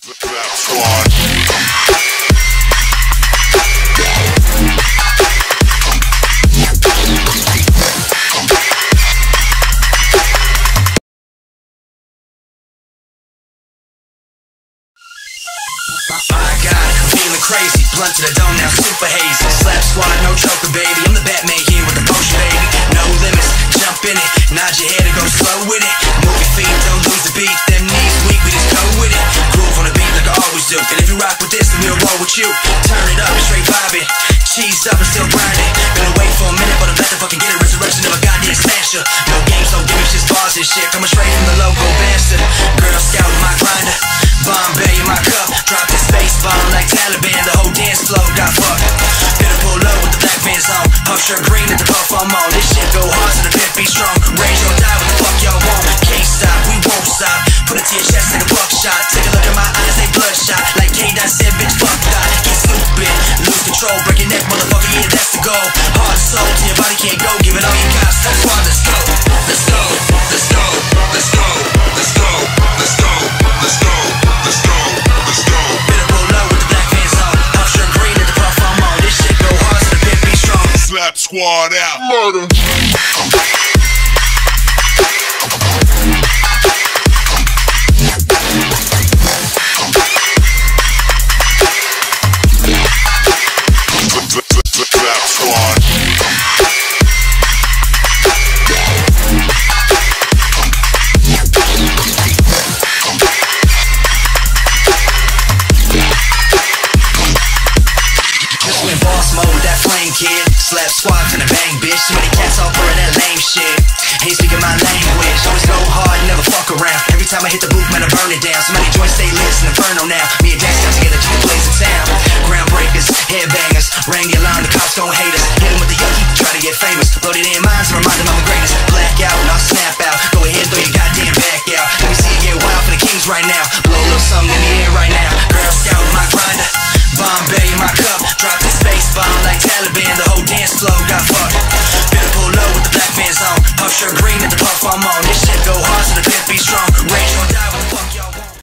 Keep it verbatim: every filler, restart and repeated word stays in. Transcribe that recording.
Crazy, blunt to the dome now, super hazy. Slap squad, no choker, baby. I'm the Batman here with the potion, baby. No limits, jump in it. Nod your head and go slow with it. Move your feet, don't lose the beat. Them knees weak, we just go with it. Groove on the beat like I always do. And if you rock with this, then we'll roll with you. Turn it up and straight vibe it. Cheesed up and still grinding. Been away for a minute, but I'm about to fucking get it. Resurrection of a goddamn smasher. No games, no gimmicks, just bars and shit. Coming straight from the local bastard. Girl Scout, my grinder. Bombay in my cup. Drop this space bomb like Taliban. The whole dance floor got fucked. Gonna pull up with the black fans on. Puff shirt green at the puff I'm on. This shit go hard so the pit be strong. Rage or die, what the fuck y'all want? Can't stop, we won't stop. Put it to your chest like a buckshot. Take a look at my eyes, they bloodshot. Like K-Dot said, bitch, fuck that. Get stupid, lose control, break your neck, motherfucker, yeah, that's the goal. Heart and soul till your body can't go. Give it all you got, so far, let's go. Let's go, let's go, let's go, let's go, let's go, let's go, let's go, let's go. Better pull up with the black fans on. Puff shirt green at the puff I'm on. This shit go hard so the pit be strong. Slap squad out. Murder. Kid, slap squad to the bang, bitch. Too many cats all for that lame shit. Ain't speaking my language. Always go hard, never fuck around. Every time I hit the booth, man, I burn it down. So many joints stay lit, it's an inferno now. Me and Dax got together just to blaze the town. Groundbreakers, headbangers, rang the alarm, the cops don't hate us. Hit him with the yucky, try to get famous. Loaded in minds to remind them I'm the greatest. Black out and I'll snap out. Go ahead, throw your goddamn back out. Let me see you get wild for the kings right now. Blow a little something in the air right now. Girl Scout, my grinder. Bombay in my cup. Drop the space bomb like Taliban. The whole dance floor got fucked. Better pull low with the black fans on. Puff shirt green at the puff I'm on. This shit go hard so the pit be strong. Rain